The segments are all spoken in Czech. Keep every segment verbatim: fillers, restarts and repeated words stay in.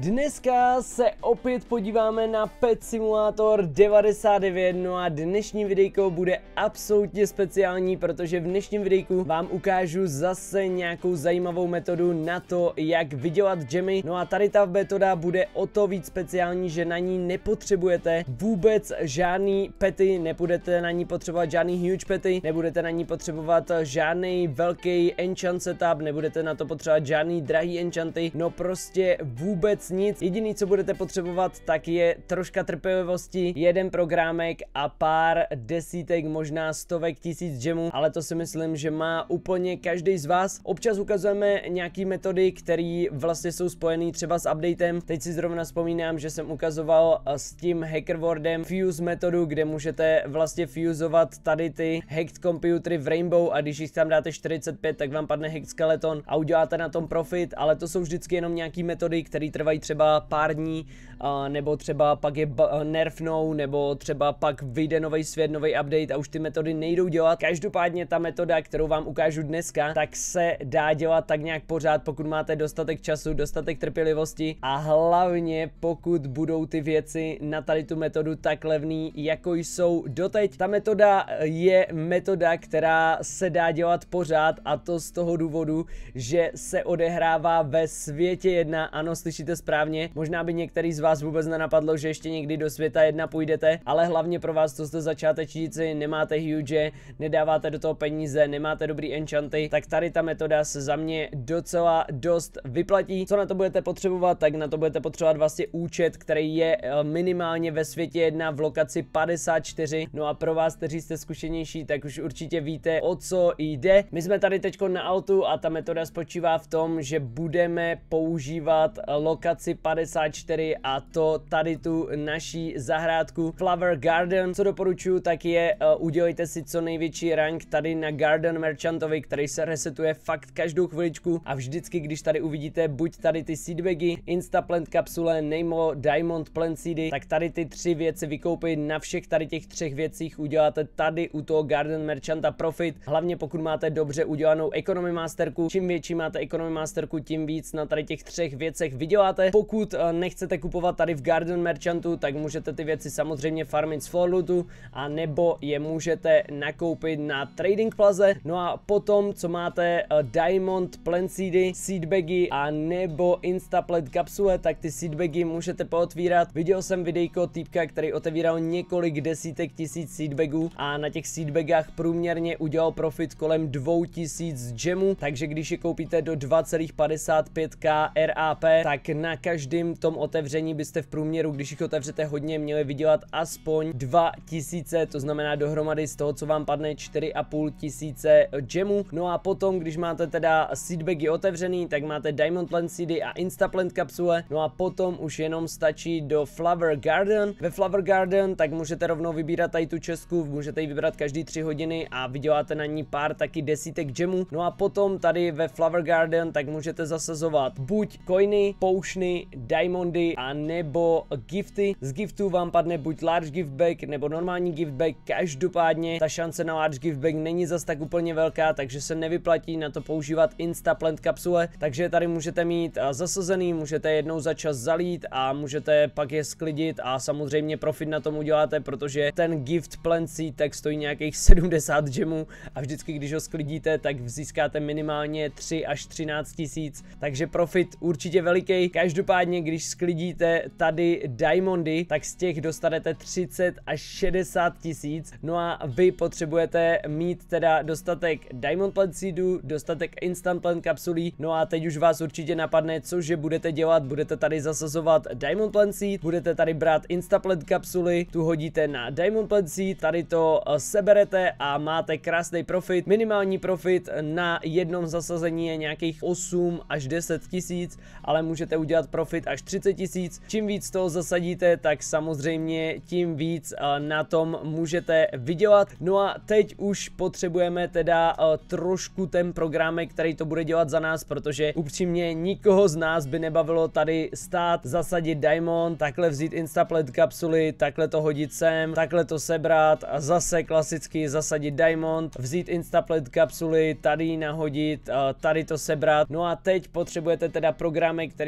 Dneska se opět podíváme na Pet Simulator devadesát devět, no a dnešní videjko bude absolutně speciální, protože v dnešním videjku vám ukážu zase nějakou zajímavou metodu na to, jak vydělat gemy. No a tady ta metoda bude o to víc speciální, že na ní nepotřebujete vůbec žádný pety, nebudete na ní potřebovat žádný huge pety, nebudete na ní potřebovat žádný velký enchant setup, nebudete na to potřebovat žádný drahý enchanty, no prostě vůbec nic. Jediný, co budete potřebovat, tak je troška trpělivosti, jeden programek a pár desítek, možná stovek tisíc gemů, ale to si myslím, že má úplně každý z vás. Občas ukazujeme nějaký metody, které vlastně jsou spojené třeba s updatem. Teď si zrovna vzpomínám, že jsem ukazoval s tím hackerwordem fuse metodu, kde můžete vlastně fuzovat tady ty hacked computery v Rainbow a když jich tam dáte čtyřicet pět, tak vám padne hacked skeleton a uděláte na tom profit, ale to jsou vždycky jenom nějaký metody, které trvají třeba pár dní, uh, nebo třeba pak je nerfnou, nebo třeba pak vyjde nový svět, nový update a už ty metody nejdou dělat. Každopádně ta metoda, kterou vám ukážu dneska, tak se dá dělat tak nějak pořád, pokud máte dostatek času, dostatek trpělivosti a hlavně pokud budou ty věci na tady tu metodu tak levný, jako jsou doteď. Ta metoda je metoda, která se dá dělat pořád, a to z toho důvodu, že se odehrává ve světě jedna. Ano, slyšíte správně, možná by některý z vás vůbec nenapadlo, že ještě někdy do světa jedna půjdete, ale hlavně pro vás, co jste začátečníci, nemáte huge, nedáváte do toho peníze, nemáte dobrý enchanty, tak tady ta metoda se za mě docela dost vyplatí. Co na to budete potřebovat, tak na to budete potřebovat vlastně účet, který je minimálně ve světě jedna v lokaci padesát čtyři. No a pro vás, kteří jste zkušenější, tak už určitě víte, o co jde. My jsme tady teďko na autu a ta metoda spočívá v tom, že budeme používat lokaci padesát čtyři a to tady tu naší zahrádku Flower Garden. Co doporučuji, tak je uh, udělejte si co největší rank tady na Garden Merchantovi, který se resetuje fakt každou chviličku a vždycky, když tady uvidíte buď tady ty seedbagy, instaplant kapsule, Nemo, Diamond plant seedy, tak tady ty tři věci vykoupit. Na všech tady těch třech věcích uděláte tady u toho Garden Merchanta profit, hlavně pokud máte dobře udělanou economy masterku. Čím větší máte economy masterku, tím víc na tady těch třech věcech vyděláte. Pokud uh, nechcete kupovat tady v Garden Merchantu, tak můžete ty věci samozřejmě farmit z floor lootu, a nebo je můžete nakoupit na Trading Plaze. No a potom, co máte uh, Diamond plant seedy, seedbagy a nebo instaplant kapsule, tak ty seedbagy můžete pootvírat. Viděl jsem videjko týpka, který otevíral několik desítek tisíc seedbagů a na těch seedbagách průměrně udělal profit kolem dvou tisíc gemů, takže když je koupíte do dva celá padesát pět K R A P, tak na každém tom otevření byste v průměru, když jich otevřete hodně, měli vydělat aspoň dva tisíce, to znamená dohromady z toho, co vám padne čtyři a půl tisíce gemů. No a potom, když máte teda seedbagy otevřený, tak máte Diamond plant seedy a instaplant kapsule. No a potom už jenom stačí do Flower Garden. Ve Flower Garden tak můžete rovnou vybírat tady tu čestku, můžete ji vybrat každý tři hodiny a vyděláte na ní pár taky desítek gemů. No a potom tady ve Flower Garden tak můžete zasazovat buď coiny, potiony, diamondy a nebo gifty. Z giftů vám padne buď large gift bag nebo normální gift bag. Každopádně ta šance na large gift bag není zas tak úplně velká, takže se nevyplatí na to používat instaplant kapsule. Takže tady můžete mít zasazený, můžete jednou za čas zalít a můžete pak je sklidit a samozřejmě profit na tom uděláte, protože ten gift plant seed tak stojí nějakých sedmdesát gemů a vždycky, když ho sklidíte, tak získáte minimálně tři až třináct tisíc, takže profit určitě veliký. Každopádně, když sklidíte tady diamondy, tak z těch dostanete třicet až šedesát tisíc. No a vy potřebujete mít teda dostatek diamond plant seedů, dostatek instant plant kapsulí. No a teď už vás určitě napadne, cože budete dělat. Budete tady zasazovat diamond plant seed, budete tady brát instant plant kapsuly, tu hodíte na diamond plant seed, tady to seberete a máte krásný profit. Minimální profit na jednom zasazení je nějakých osm až deset tisíc, ale můžete udělat profit až třicet tisíc. Čím víc toho zasadíte, tak samozřejmě tím víc uh, na tom můžete vydělat. No a teď už potřebujeme teda uh, trošku ten programek, který to bude dělat za nás, protože upřímně nikoho z nás by nebavilo tady stát, zasadit diamond, takhle vzít instaplant kapsuly, takhle to hodit sem, takhle to sebrat a zase klasicky zasadit diamond, vzít instaplant kapsuly, tady nahodit, uh, tady to sebrat. No a teď potřebujete teda programek, který si říká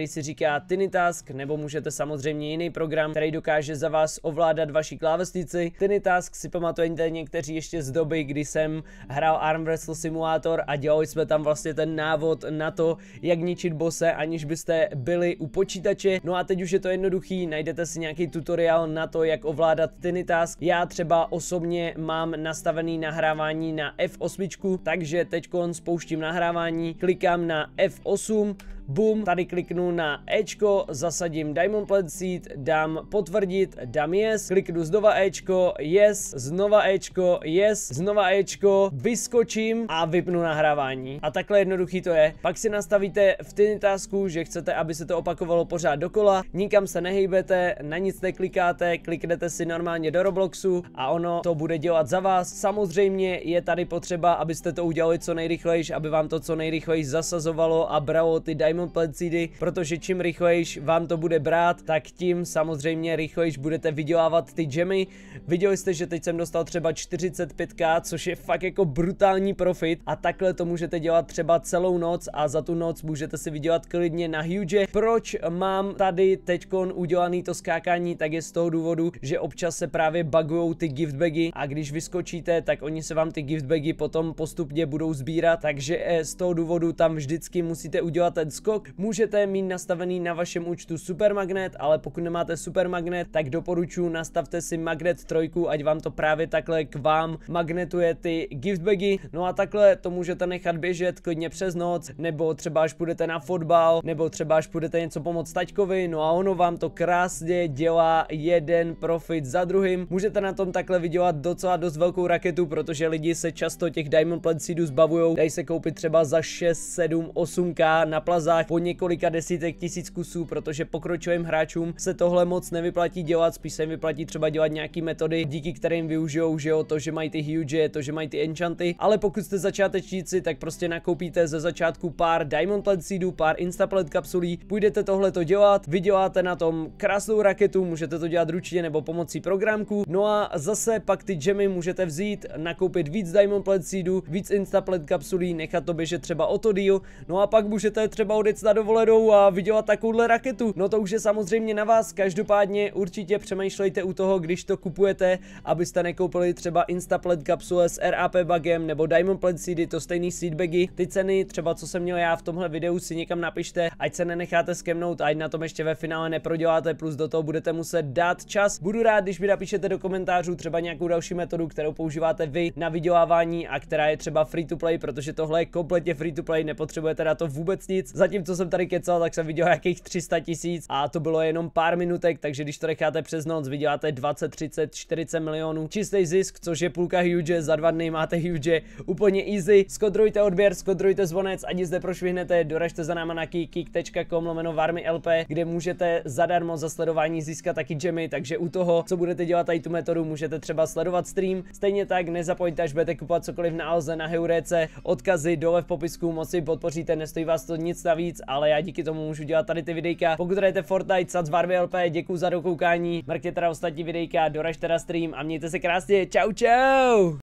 říká Tinitask, nebo můžete samozřejmě jiný program, který dokáže za vás ovládat vaši klávesnici. Tinitask si pamatujete někteří ještě z doby, kdy jsem hrál Arm Wrestle Simulator a dělali jsme tam vlastně ten návod na to, jak ničit bose, aniž byste byli u počítače. No a teď už je to jednoduchý, najdete si nějaký tutoriál na to, jak ovládat Tinitask. Já třeba osobně mám nastavený nahrávání na F osm, takže teďkon spouštím nahrávání, klikám na F osm, bum, tady kliknu na Ečko, zasadím Diamond Plant Seed, dám potvrdit, dám yes, kliknu znova Ečko, yes, znova Ečko, yes, znova Ečko, vyskočím a vypnu nahrávání. A takhle jednoduchý to je. Pak si nastavíte v Tinitasku, že chcete, aby se to opakovalo pořád dokola, nikam se nehejbete, na nic neklikáte, kliknete si normálně do Robloxu a ono to bude dělat za vás. Samozřejmě je tady potřeba, abyste to udělali co nejrychlejš, aby vám to co nejrychlejš zasazovalo a bralo ty Diamond Plant Seedy, protože čím rychlejš vám to bude brát, tak tím samozřejmě rychlejš budete vydělávat ty gemy. Viděli jste, že teď jsem dostal třeba čtyřicet pět k, což je fakt jako brutální profit a takhle to můžete dělat třeba celou noc a za tu noc můžete si vydělat klidně na huge. Proč mám tady teďkon udělaný to skákání, tak je z toho důvodu, že občas se právě bugujou ty giftbagy a když vyskočíte, tak oni se vám ty giftbagy potom postupně budou sbírat, takže z toho důvodu tam vždycky musíte udělat ten skok. Můžete mít nastavený na vašem účtu super magnet, ale pokud nemáte super magnet, tak doporučuji nastavte si magnet trojku, ať vám to právě takhle k vám magnetuje ty giftbagy. No a takhle to můžete nechat běžet klidně přes noc, nebo třeba až půjdete na fotbal, nebo třeba až půjdete něco pomoct taťkovi, no a ono vám to krásně dělá jeden profit za druhým. Můžete na tom takhle vydělat docela dost velkou raketu, protože lidi se často těch Diamond Plant Seedů zbavujou, dají se koupit třeba za šest, sedm, osm k na plazách po několika desítek tisíc kusů, protože pokročilým hráčům se tohle moc nevyplatí dělat, spíš se jim vyplatí třeba dělat nějaký metody, díky kterým využijou, že jo, to, že mají ty huge, to, že mají ty enchanty, ale pokud jste začátečníci, tak prostě nakoupíte ze začátku pár Diamond Plant Seedů, pár Instaplant kapsulí, půjdete tohle to dělat, vyděláte na tom krásnou raketu, můžete to dělat ručně nebo pomocí programku, no a zase pak ty gemy můžete vzít, nakoupit víc Diamond Plant Seedů, víc Instaplant kapsulí, nechat to běžet třeba o to díl, no a pak můžete třeba odjet na dovolenou a vydělat takovouhle raketu. No to už je samozřejmě na vás, každopádně určitě přemýšlejte u toho, když to kupujete, abyste nekoupili třeba Instaplant kapsule s R A P bugem nebo Diamond Plant Seedy, to stejný seedbagy. Ty ceny, třeba co jsem měl já v tomhle videu, si někam napište, ať se nenecháte skemnout, ať na tom ještě ve finále neproděláte, plus do toho budete muset dát čas. Budu rád, když mi napíšete do komentářů třeba nějakou další metodu, kterou používáte vy na vydělávání a která je třeba free to play, protože tohle je kompletně free to play, nepotřebujete na to vůbec nic. Zatímco jsem tady kecal, tak jsem viděl jakých tři sta tisíc a to bylo jenom pár minutek, takže když to necháte přes noc, vyděláte dvacet, třicet, čtyřicet milionů. Čistý zisk, což je půlka huge, za dva dny máte huge, úplně easy. Skodrujte odběr, skodrujte zvonec, ať zde prošvihnete, doražte za náma na kik tečka com lomeno varmy L P, kde můžete zadarmo za sledování získat taky gemy, takže u toho, co budete dělat tady tu metodu, můžete třeba sledovat stream. Stejně tak nezapomeňte, až budete kupovat cokoliv na Alze, na Heurece, odkazy dole v popisku, moc si podpoříte, nestojí vás to nic navíc, ale já díky tomu můžu dělat tady ty videjka. Pokud hrajete Fortnite, sad z Varmy L P, děkuju za dokoukání, mrkněte na ostatní videjka, doražte na stream a mějte se krásně, čau čau!